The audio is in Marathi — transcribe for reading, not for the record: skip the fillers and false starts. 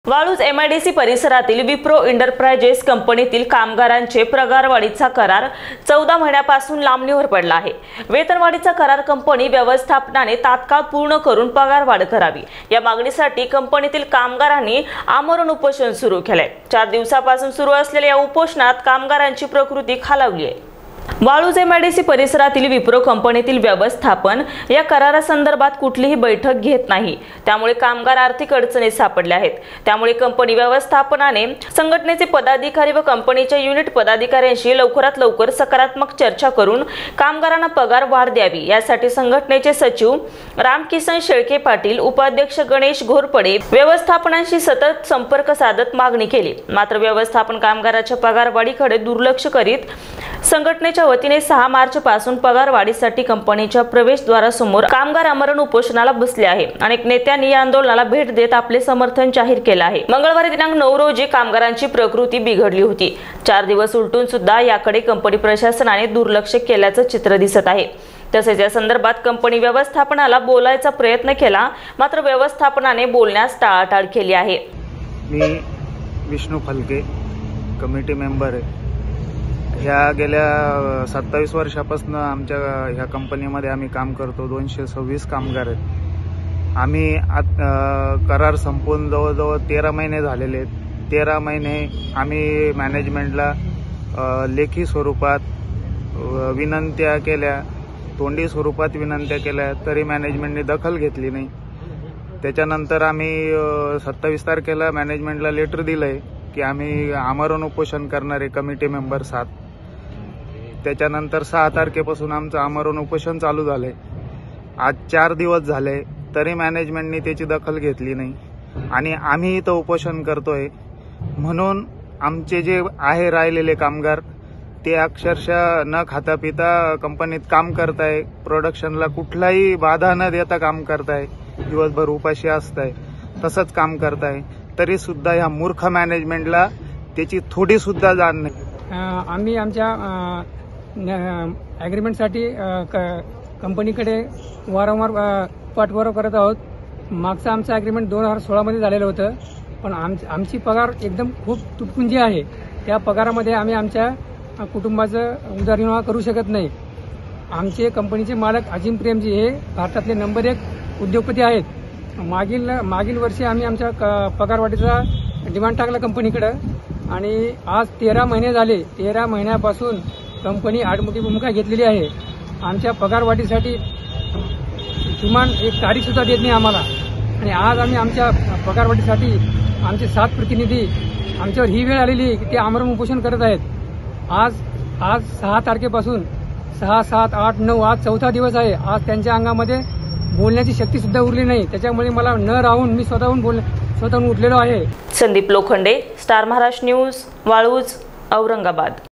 वाळूज एमआयडीसी परिसरातील विप्रो एंटरप्राइजेस कंपनीतील कामगारांचे पगारवाढीचा करार 14 महिन्यापासून लांबणीवर पडला आहे। वेतनवाढीचा करार कंपनी व्यवस्थापनाने तात्काळ पूर्ण करून पगारवाढ करावी या मागणीसाठी कंपनीतील कामगारांनी आमरण उपोषण सुरू केले। 4 दिवसापासून सुरू असलेल्या या उपोषणात कामगारांची प्रकृती खालावली आहे। वाळूज एमआयडीसी परिसरातील विप्रो कंपनीतील व्यवस्थापन या करारासंदर्भात कुठलीही बैठक घेत नाही, त्यामुळे कामगार आर्थिक अडचणीत सापडले आहेत। त्यामुळे कंपनी व्यवस्थापनाने संघटनेचे पदाधिकारी व कंपनीच्या युनिट पदाधिकाऱ्यांशी लवकरात लवकर सकारात्मक चर्चा करून कामगारांना पगार वाढ द्यावी यासाठी संघटनेचे सचिव रामकिसन शेळके पाटील, उपाध्यक्ष गणेश घोरपडे व्यवस्थापनाशी सतत संपर्क साधत मागणी केली। मात्र व्यवस्थापन कामगाराच्या पगारवाढीकडे दुर्लक्ष करीत संघटनेच्या वतीने 6 मार्च पासून पगारवाढीसाठी कंपनीच्या प्रवेशद्वारासमोर कामगार आमरण उपोषणाला बसले आहे। अनेक नेत्यांनी या आंदोलनाला भेट देत आपले समर्थन जाहीर केले आहे। मंगळवारी दिनांक 9 रोजी कामगारांची प्रकृती बिघडली होती। 4 दिवस उलटून सुद्धा याकडे कंपनी प्रशासनाने दुर्लक्ष केल्याचं चित्र दिसत आहे। तसेच या संदर्भात कंपनी व्यवस्थापनाला बोलायचा प्रयत्न केला, मात्र व्यवस्थापनाने बोलण्यास टाळाटाळ केली आहे। मी विष्णू फलके कमिटी मेंबर आहे। ह्या गेल्या 27 वर्षापासून आमच्या ह्या कंपनीमध्ये आम्ही काम करतो। 226 कामगार आहेत। आम्ही करार संपून जवळजवळ 13 महिने झालेले आहेत। 13 महिने आम्ही मॅनेजमेंटला लेखी स्वरूपात विनंत्या केल्या, तोंडी स्वरूपात विनंत्या केल्या, तरी मॅनेजमेंटने दखल घेतली नाही। त्याच्यानंतर आम्ही 27 तारखेला मॅनेजमेंटला लेटर दिलंय की आम्ही आमरण उपोषण करणारे कमिटी मेंबर 7। त्याच्यानंतर 6 तारखेपासून आमचं आमरण उपोषण चालू झालंय। आज 4 दिवस झाले तरी मॅनेजमेंटने त्याची दखल घेतली नाही आणि आम्ही इथं उपोषण करतोय। म्हणून आमचे जे आहे राहिलेले कामगार ते अक्षरशः न खाता पिता कंपनीत काम करताय, प्रोडक्शनला कुठलाही बाधा न देता काम करताय, दिवसभर उपाशी असताय, तसंच काम करताय, तरी सुद्धा ह्या मूर्ख मॅनेजमेंटला त्याची थोडी सुद्धा जाण नाही। आम्ही आमच्या ॲग्रीमेंटसाठी कंपनीकडे वारंवार पाठपुरावा करत आहोत। मागचं आमचं ॲग्रीमेंट 2016 मध्ये झालेलं होतं, पण आमची पगार एकदम खूप तुटपुंजी आहे। त्या पगारामध्ये आम्ही आमच्या कुटुंबाचं उदरनिर्वाह करू शकत नाही। आमचे कंपनीचे मालक अजिम प्रेमजी हे भारतातले नंबर 1 उद्योगपती आहेत। मागील वर्षी आम्ही आमच्या पगारवाढीचा डिमांड टाकला कंपनीकडे आणि आज 13 महिने झाले। 13 महिन्यापासून कंपनी आडमुठी भूमिका घेतलेली आहे। आमच्या पगारवाढीसाठी किमान एक तारीख सुद्धा देत नाही आम्हाला आणि आज आम्ही आमच्या पगारवाढीसाठी आमचे 7 प्रतिनिधी आमच्यावर ही वेळ आलेली की ते आमरण उपोषण करत आहेत। आज 6 तारखेपासून 6, 7, 8, 9 आज 4था दिवस आहे। आज त्यांच्या अंगामध्ये बोलण्याची शक्ती सुद्धा उरली नाही। त्याच्यामुळे मला न राहून मी स्वतःहून उठलेलो आहे। Sandeep Lokhande, star Maharashtra news, Waluj, Aurangabad.